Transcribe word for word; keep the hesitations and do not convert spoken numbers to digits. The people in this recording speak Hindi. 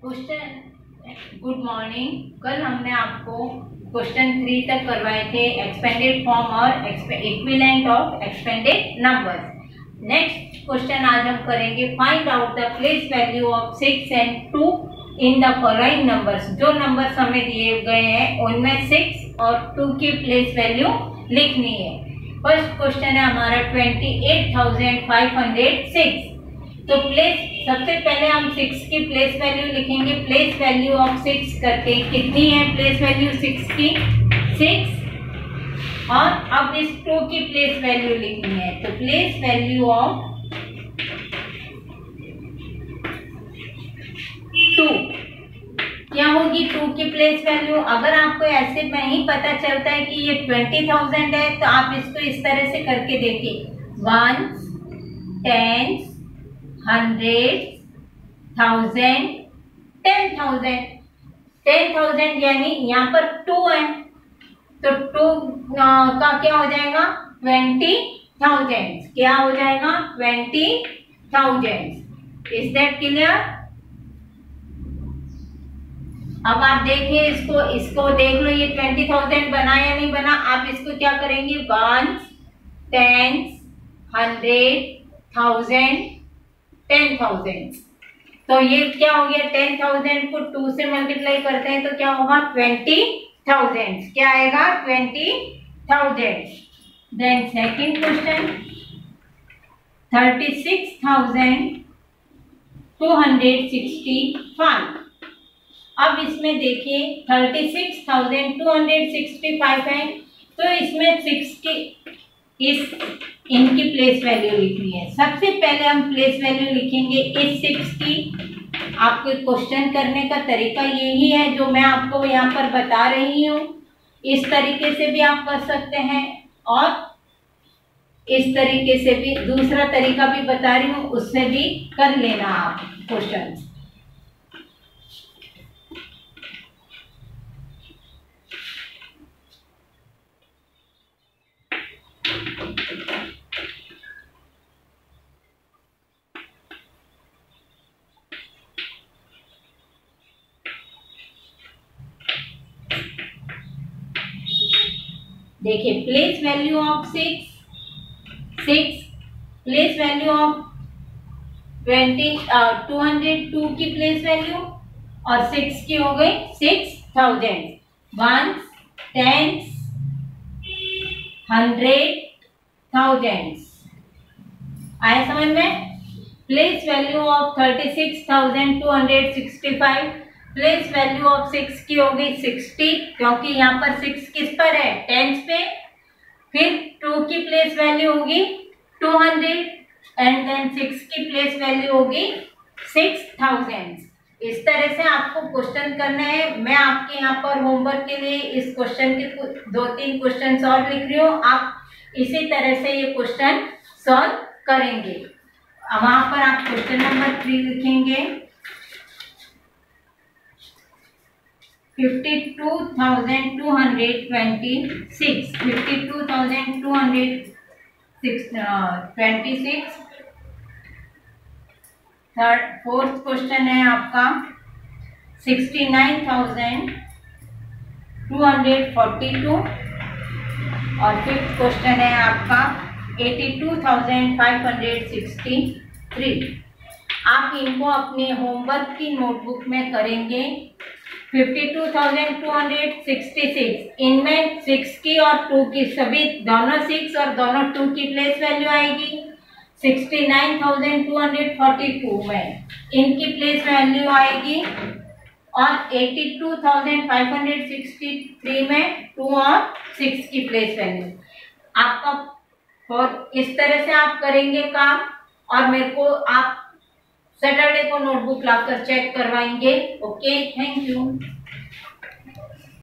Question good morning. कल हमने आपको क्वेश्चन थ्री तक करवाए थे एक्सपेंडेड फॉर्म और equivalent of expanded numbers. Next question आज हम करेंगे find out the place value of six and two in the following numbers. जो नंबर्स हमें दिए गए हैं उनमें सिक्स और टू की प्लेस वैल्यू लिखनी है। फर्स्ट क्वेश्चन है हमारा twenty eight thousand five hundred six. तो प्लेस सबसे पहले हम सिक्स की प्लेस वैल्यू लिखेंगे। प्लेस वैल्यू ऑफ सिक्स करके कितनी है प्लेस वैल्यू सिक्स की? सिक्स। और अब इस टू की प्लेस वैल्यू लिखनी है। तो प्लेस वैल्यू ऑफ टू क्या होगी? टू की प्लेस वैल्यू अगर आपको ऐसे में ही पता चलता है कि ये ट्वेंटी थाउजेंड है तो आप इसको इस तरह से करके देखिए, one ten hundred thousand ten thousand ten thousand यानी यहाँ पर टू है तो टू का क्या हो जाएगा? Twenty thousand. क्या हो जाएगा? Twenty thousand. Is that clear? अब आप देखिए इसको इसको देख लो, ये ट्वेंटी थाउजेंड बना या नहीं बना। आप इसको क्या करेंगे? One ten hundred thousand ten thousand. तो ये क्या हो गया? टेन थाउजेंड को टू से मल्टीप्लाई करते हैं तो क्या होगा? Twenty thousand. क्या आएगा? Twenty thousand. Then second question thirty six thousand two hundred sixty five. अब इसमें देखिए thirty six thousand two hundred sixty five है तो इसमें सिक्स की इस इनकी प्लेस वैल्यू लिखनी है। सबसे पहले हम प्लेस वैल्यू लिखेंगे इस सिक्स की। आपको क्वेश्चन करने का तरीका यही है जो मैं आपको यहाँ पर बता रही हूँ। इस तरीके से भी आप कर सकते हैं और इस तरीके से भी, दूसरा तरीका भी बता रही हूँ, उससे भी कर लेना आप क्वेश्चन। देखिए place value of six six place value of twenty two hundred two की प्लेस वैल्यू और सिक्स की हो गई six thousand. One ten hundred thousand आया समझ में? Place value of thirty six thousand two hundred sixty five. Place value of six की हो गई सिक्सटी क्योंकि यहाँ पर सिक्स किस पर है? टेंस पे। फिर टू की प्लेस वैल्यू होगी two hundred and then six की प्लेस वैल्यू होगी सिक्स थाउजेंड। इस तरह से आपको क्वेश्चन करना है। मैं आपके यहाँ पर होमवर्क के लिए इस क्वेश्चन के दो तीन क्वेश्चन और लिख रही हूँ। आप इसी तरह से ये क्वेश्चन सॉल्व करेंगे। वहां पर आप क्वेश्चन नंबर थ्री लिखेंगे fifty two thousand two hundred twenty six fifty two thousand two hundred twenty six. Third fourth question है आपका sixty nine thousand two hundred forty two और फिफ्थ क्वेश्चन है आपका eighty two thousand five hundred sixty three. आप इनको अपने होमवर्क की नोटबुक में करेंगे। Fifty two thousand two hundred sixty six इनमें सिक्स की और टू की सभी दोनों सिक्स और दोनों टू की प्लेस वैल्यू आएगी। Sixty nine thousand two hundred forty two में इनकी प्लेस वैल्यू आएगी और eighty two thousand five hundred sixty three में टू और सिक्स की प्लेस वैल्यू। आपका और इस तरह से आप करेंगे काम और मेरे को आप सैटरडे को नोटबुक लाकर चेक करवाएंगे। Okay, thank you.